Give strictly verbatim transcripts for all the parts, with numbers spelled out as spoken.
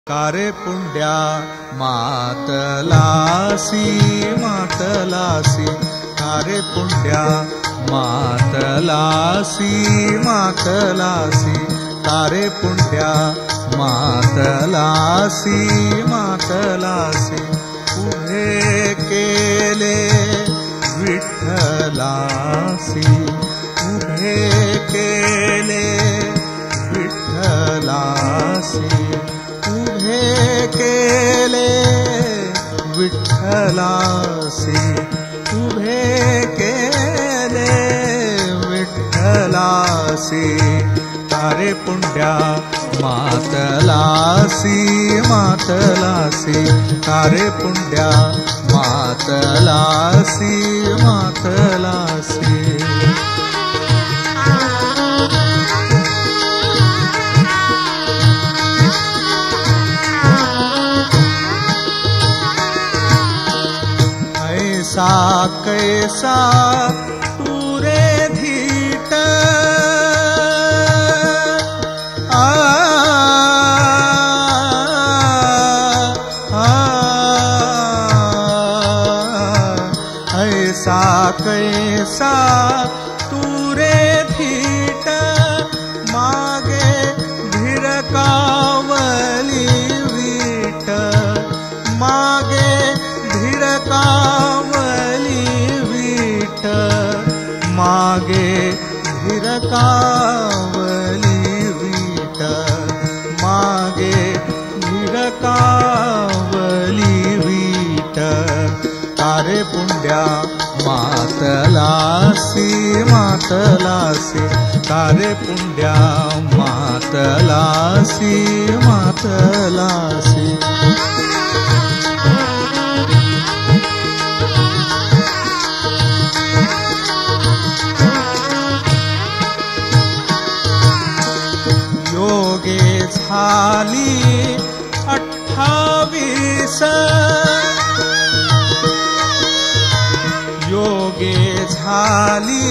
कारे पुंड्या मातलासी मातलासी कारे पुंड्या मातलासी मातलासी कारे पुंड्या मातलासी मातलासी उभे केले विठ्ठलासी उभे केले विठ्ठलासी उभे केले विठ्ठलासी उभे केले विठ्ठलासी कारे पुंड्या मातलासी मातलासी कारे पुंड्या मातलासी मातलासी ऐसा कैसा तुरे धीट आ, आ, ऐसा कैसा तुरे धीट मागे भिरकावली वीट मागे भिरकावली वीट मागे भिरकावली वीट मागे भिरकावली वीट कारे पुंड्या मातलासी मातलासी कारे पुंड्या मातलासी मातलासी योगे झाली अठ्ठावीस योगे झाली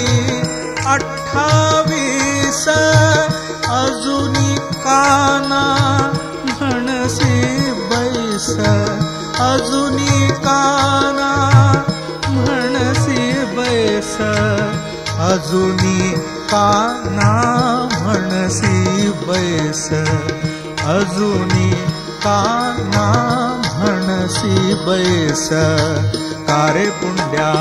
अठ्ठावीस अजुनी काना म्हणसी बैस अजुनी काना म्हणसी बैस अजुनी काना म्हणसी बैस अजुनी काना म्हणसी बैस कारे पुंड्या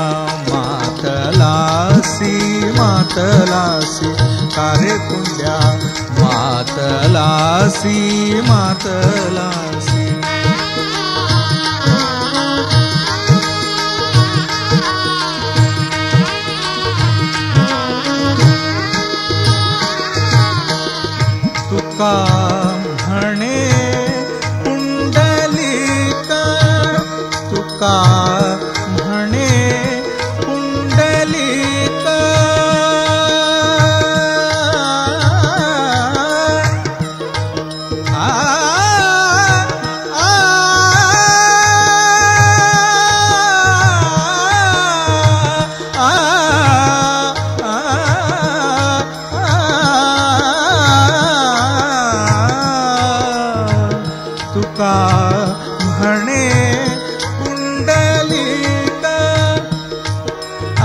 मातलासी मातलासी कारे पुंड्या मातलासी मातलासी तुका म्हणे पुंडलिक तुका म्हणे पुंडलिक आ, आ, आ, आ, तुका म्हणे पुंडलिक आ,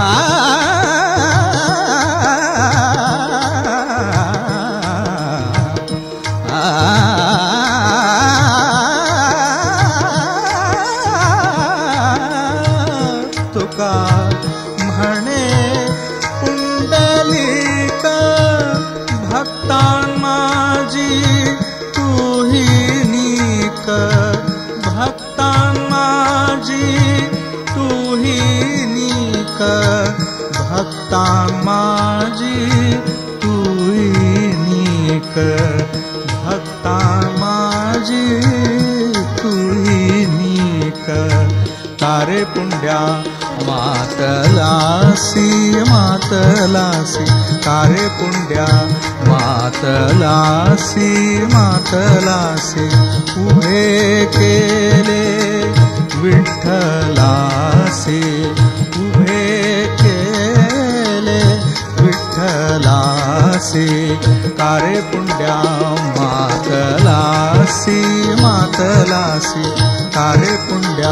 आ, तुका म्हणे पुंडलिक भक्तां माझी तुही नीक भक्तां माझी तुही नीक भक्तां माझी तुही नीक भक्तां माझी तुही नीक कारे पुंड्या मातलासी मातलासी कारे पुंड्या मातलासी मातलासी उभे केले विठ्ठलासी उभे केले विठ्ठलासी कारे पुंड्या मातलासी मातलासी कारे पुंड्या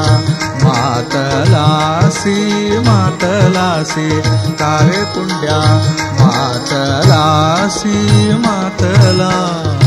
मातलासी मातलासी कारे पुंड्या मातलासी मातला